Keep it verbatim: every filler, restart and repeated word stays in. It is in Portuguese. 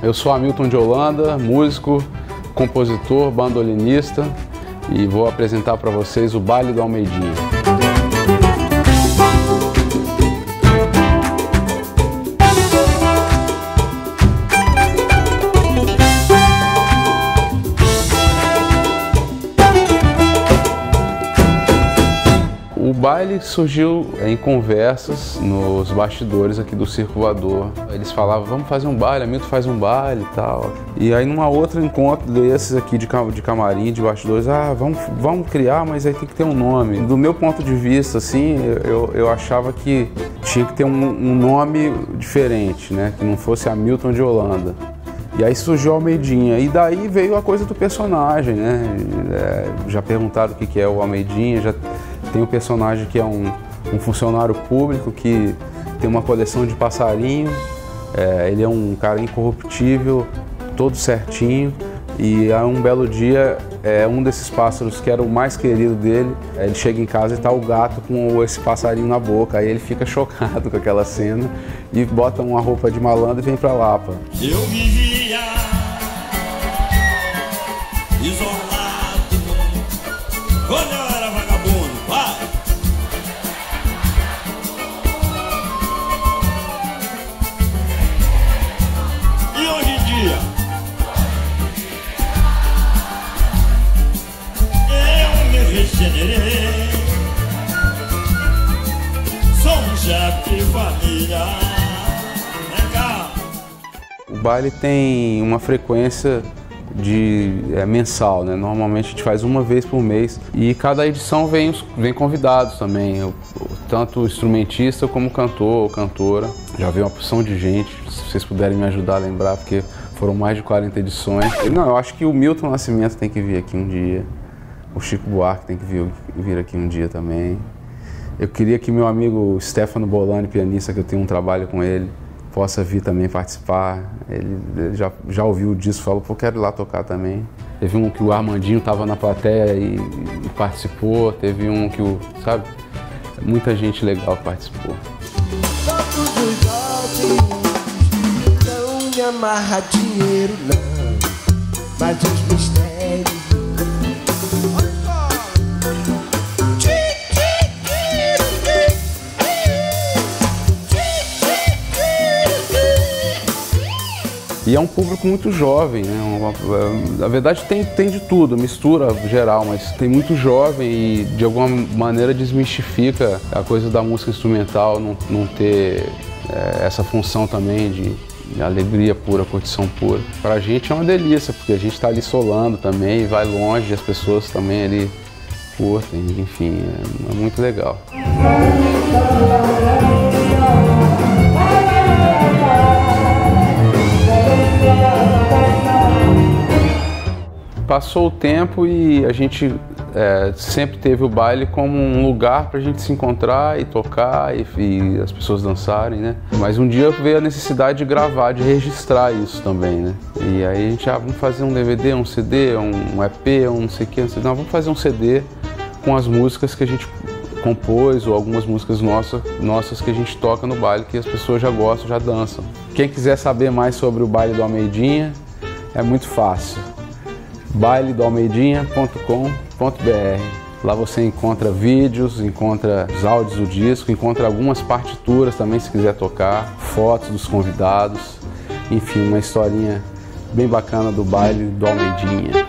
Eu sou Hamilton de Holanda, músico, compositor, bandolinista e vou apresentar para vocês o Baile do Almeidinha. O baile surgiu em conversas nos bastidores aqui do Circo Voador. Eles falavam, vamos fazer um baile, Hamilton faz um baile e tal. E aí numa outra encontro desses aqui de, de camarim, de bastidores, ah, vamos, vamos criar, mas aí tem que ter um nome. Do meu ponto de vista, assim, eu, eu achava que tinha que ter um, um nome diferente, né? Que não fosse Hamilton de Holanda. E aí surgiu o Almeidinha, e daí veio a coisa do personagem, né? É, já perguntaram o que é o Almeidinha, já tem o personagem que é um, um funcionário público que tem uma coleção de passarinho, é, ele é um cara incorruptível, todo certinho, e aí um belo dia, é, um desses pássaros que era o mais querido dele, ele chega em casa e tá o gato com esse passarinho na boca, aí ele fica chocado com aquela cena e bota uma roupa de malandro e vem pra Lapa. Eu vivia isolado quando eu era vagabundo, pai. E hoje em dia eu me regenerei, sou um chefe de família. O baile tem uma frequência de, é, mensal, né? Normalmente a gente faz uma vez por mês e cada edição vem, vem convidados também, eu, tanto instrumentista como cantor ou cantora. Já veio uma porção de gente, se vocês puderem me ajudar a lembrar, porque foram mais de quarenta edições. Não, eu acho que o Milton Nascimento tem que vir aqui um dia, o Chico Buarque tem que vir, vir aqui um dia também. Eu queria que meu amigo Stefano Bolani, pianista, que eu tenho um trabalho com ele, possa vir também participar. Ele, ele já, já ouviu o disco e falou, pô, quero ir lá tocar também. Teve um que o Armandinho estava na plateia e, e participou, teve um que o, sabe, muita gente legal participou. Todos os jovens não me amarra dinheiro não, mas os mistérios. E é um público muito jovem, né? Uma, na verdade tem, tem de tudo, mistura geral, mas tem muito jovem e de alguma maneira desmistifica a coisa da música instrumental, não, não ter é, essa função também de, de alegria pura, curtição pura. Pra gente é uma delícia, porque a gente tá ali solando também, vai longe, e as pessoas também ali curtem, enfim, é, é muito legal. Passou o tempo e a gente é, sempre teve o baile como um lugar para a gente se encontrar e tocar e, e as pessoas dançarem, né? Mas um dia veio a necessidade de gravar, de registrar isso também, né? E aí a gente, ah, vamos fazer um D V D, um C D, um, um E P, um não sei o que, não sei, não, vamos fazer um C D com as músicas que a gente compôs ou algumas músicas nossas, nossas que a gente toca no baile, que as pessoas já gostam, já dançam. Quem quiser saber mais sobre o Baile do Almeidinha, é muito fácil. baile do almeidinha ponto com ponto br. Lá você encontra vídeos, encontra os áudios do disco, encontra algumas partituras também se quiser tocar, fotos dos convidados, enfim, uma historinha bem bacana do Baile do Almeidinha.